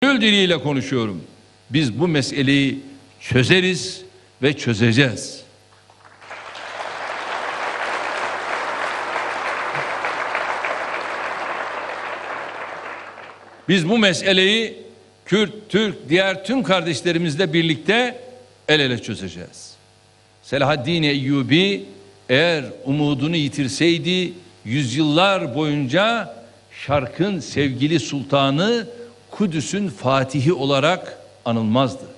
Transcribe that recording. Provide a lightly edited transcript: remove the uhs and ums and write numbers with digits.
gönül diliyle konuşuyorum. Biz bu meseleyi çözeriz ve çözeceğiz. Biz bu meseleyi Kürt, Türk, diğer tüm kardeşlerimizle birlikte el ele çözeceğiz. Selahaddin Eyyubi eğer umudunu yitirseydi yüzyıllar boyunca Şark'ın sevgili sultanı, Kudüs'ün fatihi olarak anılmazdı.